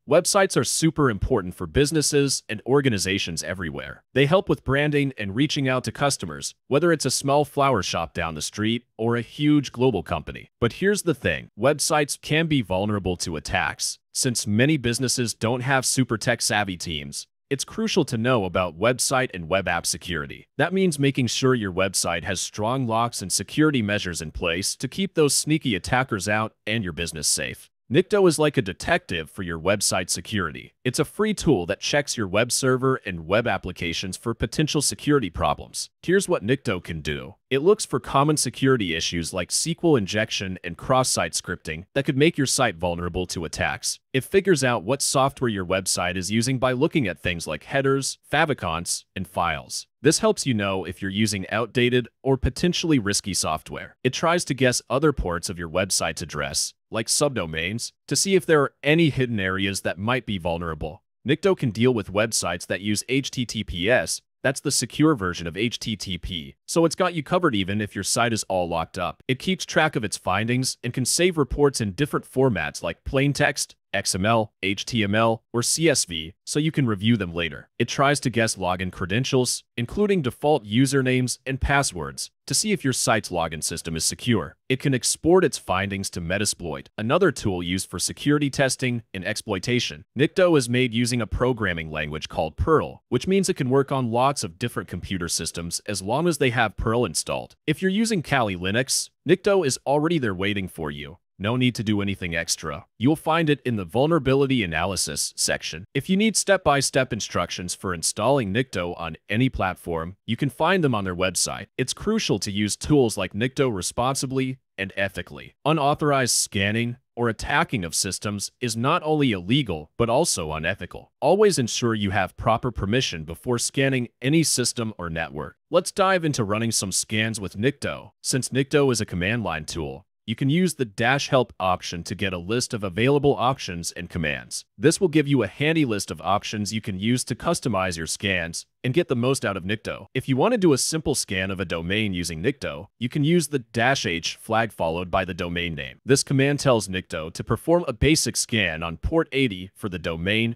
Websites are super important for businesses and organizations everywhere. They help with branding and reaching out to customers, whether it's a small flower shop down the street or a huge global company. But here's the thing, websites can be vulnerable to attacks. Since many businesses don't have super tech-savvy teams, it's crucial to know about website and web app security. That means making sure your website has strong locks and security measures in place to keep those sneaky attackers out and your business safe. Nikto is like a detective for your website security. It's a free tool that checks your web server and web applications for potential security problems. Here's what Nikto can do. It looks for common security issues like SQL injection and cross-site scripting that could make your site vulnerable to attacks. It figures out what software your website is using by looking at things like headers, favicons, and files. This helps you know if you're using outdated or potentially risky software. It tries to guess other parts of your website's address, like subdomains, to see if there are any hidden areas that might be vulnerable. Nikto can deal with websites that use HTTPS. That's the secure version of HTTP, so it's got you covered even if your site is all locked up. It keeps track of its findings and can save reports in different formats like plain text, XML, HTML, or CSV, so you can review them later. It tries to guess login credentials, including default usernames and passwords, to see if your site's login system is secure. It can export its findings to Metasploit, another tool used for security testing and exploitation. Nikto is made using a programming language called Perl, which means it can work on lots of different computer systems as long as they have Perl installed. If you're using Kali Linux, Nikto is already there waiting for you. No need to do anything extra. You'll find it in the Vulnerability Analysis section. If you need step-by-step instructions for installing Nikto on any platform, you can find them on their website. It's crucial to use tools like Nikto responsibly and ethically. Unauthorized scanning or attacking of systems is not only illegal, but also unethical. Always ensure you have proper permission before scanning any system or network. Let's dive into running some scans with Nikto. Since Nikto is a command line tool, you can use the -help option to get a list of available options and commands. This will give you a handy list of options you can use to customize your scans and get the most out of Nikto. If you want to do a simple scan of a domain using Nikto, you can use the -h flag followed by the domain name. This command tells Nikto to perform a basic scan on port 80 for the domain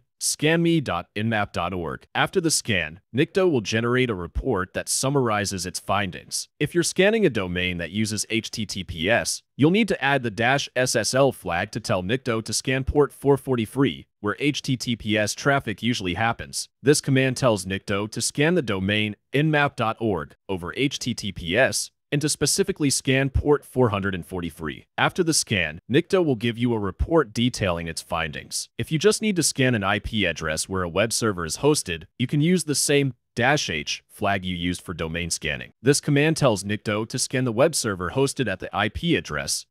scanme.nmap.org. After the scan, Nikto will generate a report that summarizes its findings. If you're scanning a domain that uses HTTPS, you'll need to add the -SSL flag to tell Nikto to scan port 443, where HTTPS traffic usually happens. This command tells Nikto to scan the domain nmap.org over HTTPS and to specifically scan port 443. After the scan, Nikto will give you a report detailing its findings. If you just need to scan an IP address where a web server is hosted, you can use the same -h flag you used for domain scanning. This command tells Nikto to scan the web server hosted at the IP address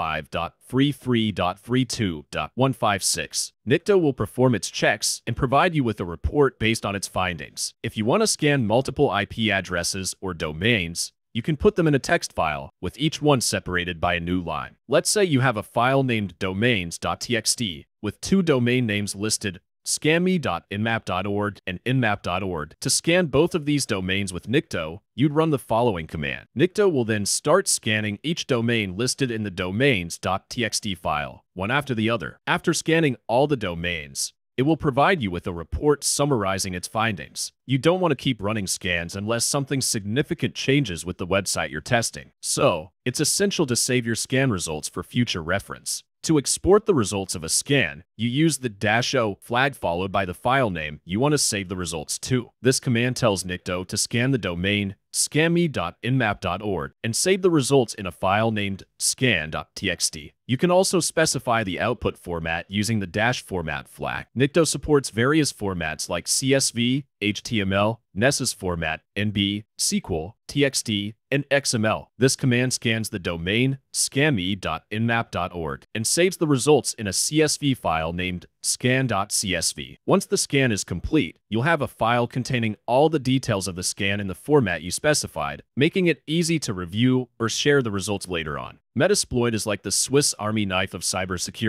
45.33.32.156. Nikto will perform its checks and provide you with a report based on its findings. If you want to scan multiple IP addresses or domains, you can put them in a text file, with each one separated by a new line. Let's say you have a file named domains.txt with two domain names listed, scanme.nmap.org and nmap.org. To scan both of these domains with Nikto, you'd run the following command. Nikto will then start scanning each domain listed in the domains.txt file, one after the other. After scanning all the domains, it will provide you with a report summarizing its findings. You don't want to keep running scans unless something significant changes with the website you're testing. So, it's essential to save your scan results for future reference. To export the results of a scan, you use the -o flag followed by the file name you want to save the results to. This command tells Nikto to scan the domain scanme.nmap.org and save the results in a file named scan.txt. You can also specify the output format using the -format flag. Nikto supports various formats like CSV, HTML, Nessus format, NB, SQL, TXT, and XML. This command scans the domain scanme.nmap.org and saves the results in a CSV file named scan.csv. Once the scan is complete, you'll have a file containing all the details of the scan in the format you specified, making it easy to review or share the results later on. Metasploit is like the Swiss Army knife of cybersecurity.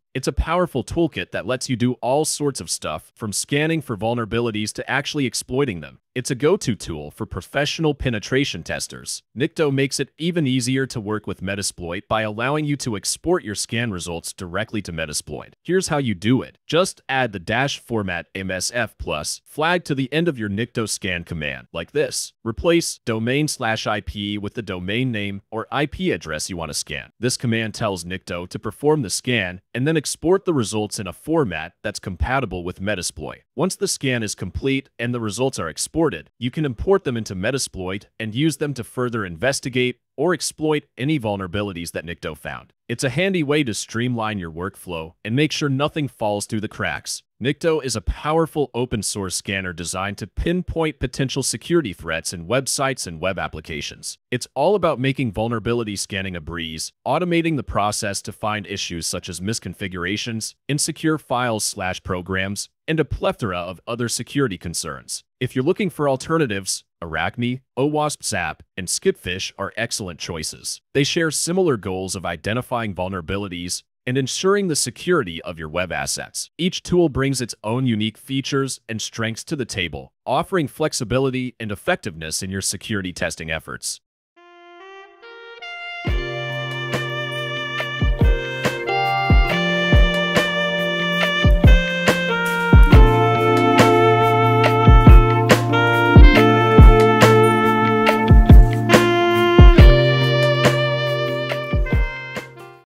It's a powerful toolkit that lets you do all sorts of stuff, from scanning for vulnerabilities to actually exploiting them. It's a go-to tool for professional penetration testers. Nikto makes it even easier to work with Metasploit by allowing you to export your scan results directly to Metasploit. Here's how you do it. Just add the dash format MSF plus flag to the end of your Nikto scan command, like this. Replace domain/IP with the domain name or IP address you want to scan. This command tells Nikto to perform the scan and then export the results in a format that's compatible with Metasploit. Once the scan is complete and the results are exported, you can import them into Metasploit and use them to further investigate or exploit any vulnerabilities that Nikto found. It's a handy way to streamline your workflow and make sure nothing falls through the cracks. Nikto is a powerful open-source scanner designed to pinpoint potential security threats in websites and web applications. It's all about making vulnerability scanning a breeze, automating the process to find issues such as misconfigurations, insecure files/programs, and a plethora of other security concerns. If you're looking for alternatives, Arachne, OWASP Zap, and Skipfish are excellent choices. They share similar goals of identifying vulnerabilities and ensuring the security of your web assets. Each tool brings its own unique features and strengths to the table, offering flexibility and effectiveness in your security testing efforts.